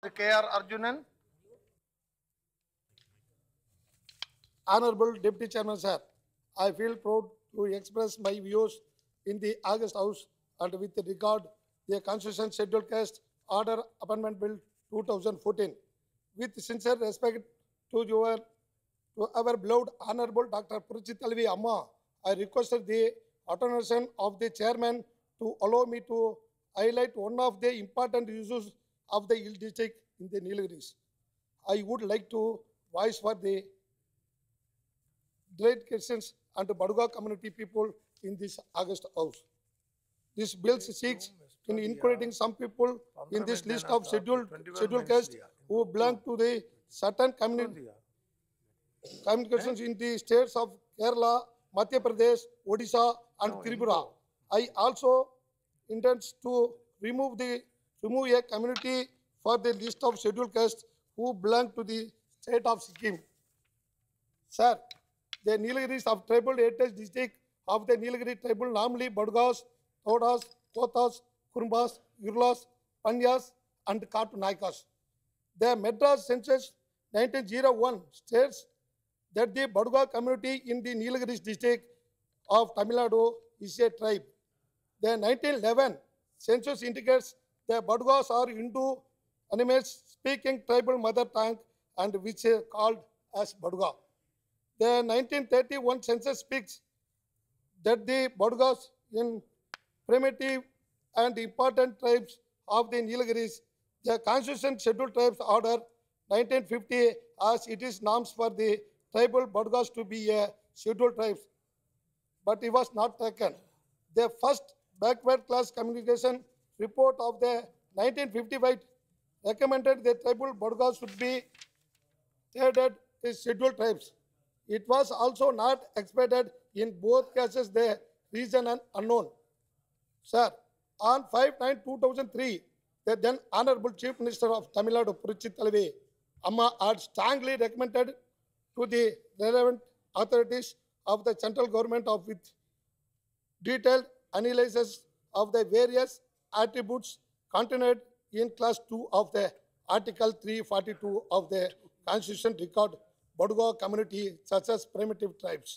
K.R. Arjunan. Honorable Deputy Chairman, sir, I feel proud to express my views in the August House and with regard the Constitution Scheduled Caste Order Amendment Bill 2014. With sincere respect to our beloved Honorable Dr. Purchit Talvi Amma, I requested the authorization of the chairman to allow me to highlight one of the important issues of the Hill district in the Nilgiris. I would like to voice for the great Christians and Baduga community people in this August House. This bill seeks in including some people in this list of scheduled caste who belong to the certain communications in the states of Kerala, Madhya Pradesh, Odisha, and Tripura. I also intend to remove a community for the list of scheduled castes who belong to the state of Sikkim. Sir, the Nilgiris of Tribal Heritage District of the Nilgiri Tribal, namely Badgas, Thodas, Kothas, Kurumbas, Yurlas, Pandyas, and Katu Naikas. The Madras Census 1901 states that the Baduga community in the Nilgiris district of Tamil Nadu is a tribe. The 1911 census indicates the Badugas are Hindu animals speaking tribal mother tongue and which is called as Baduga. The 1931 census speaks that the Badugas in primitive and important tribes of the Nilgiris, the Constitution Scheduled Tribes Order 1950 as it is norms for the tribal Badugas to be a scheduled tribes, but it was not taken. The first backward class communication report of the 1955 recommended the tribal Badugas should be added as scheduled tribes. It was also not expected in both cases the reason unknown. Sir, on 5/9/2003, the then Honorable Chief Minister of Tamil Nadu, Purchit Talvi Amma, had strongly recommended to the relevant authorities of the central government of with detailed analysis of the various attributes contained in Class 2 of the Article 342 of the Constitution record Baduga community such as primitive tribes.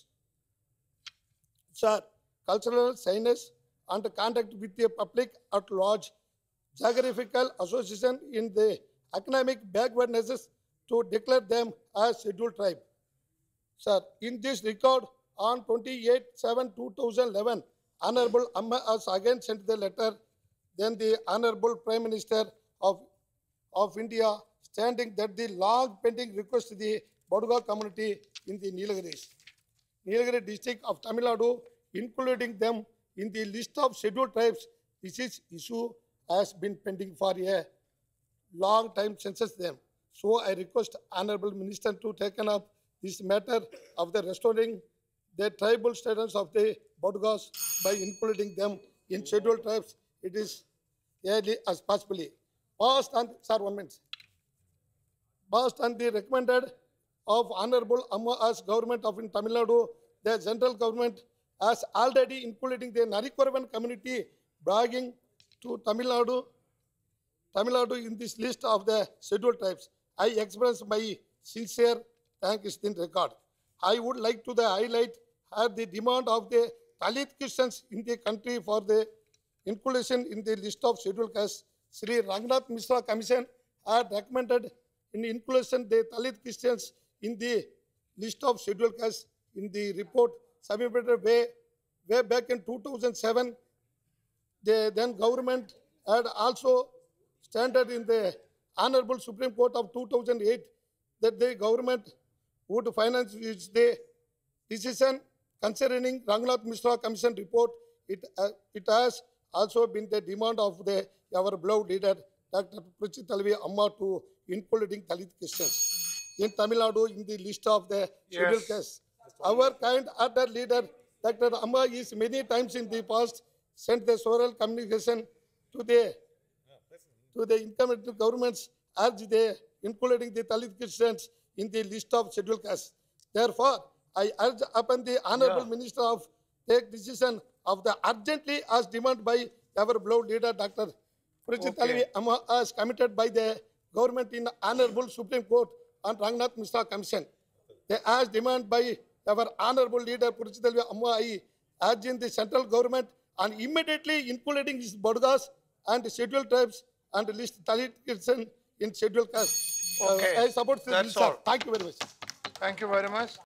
Sir, cultural science and contact with the public at large, geographical association in the economic backwardnesses to declare them as scheduled tribe. Sir, in this record on 28/7/2011, Honorable Amma has again sent the letter, then the Honorable Prime Minister of India standing that the long pending request to the Baduga community in the Nilgiri district of Tamil Nadu, including them in the list of scheduled tribes. This issue has been pending for a long time since them. So I request Honorable Minister to take up this matter of the restoring the tribal status of the Badugas by including them in scheduled tribes. It is early as possibly. Passed on, sir, 1 minute. Passed on the recommended of Honorable Amma as government of in Tamil Nadu, the central government has already including the Narikoravan community belonging to Tamil Nadu in this list of the scheduled tribes. I express my sincere thanks in record. I would like to highlight the demand of the Dalit Christians in the country for the inclusion in the list of scheduled castes. Sri Rangnath Mishra Commission had recommended in inclusion the Dalit Christians in the list of scheduled castes in the report submitted way back in 2007. The then government had also stated in the Honorable Supreme Court of 2008 that the government would finance the decision concerning Rangnath Mishra Commission report. It has also been the demand of our beloved leader, Dr. Purchit Talvi Amma, to including Dalit Christians in Tamil Nadu in the list of the scheduled castes. Our kind other leader, Dr. Amma, is many times in the past sent the oral communication to the incumbent governments urge including the Dalit Christians in the list of scheduled castes. Therefore, I urge upon the Honorable Minister of take decision of the urgently as demanded by our beloved leader, Dr. Purchit Talvi Amma, as committed by the government in Honorable Supreme Court on Rangnath Mishra Commission. As demanded by our Honorable Leader Purchidalvi Amma Ai, urging the central government on immediately including these Bodugas and scheduled tribes and list Dalit Kirsan in scheduled caste. Okay. I support this That's bill, sir. all. Thank you very much. Thank you very much.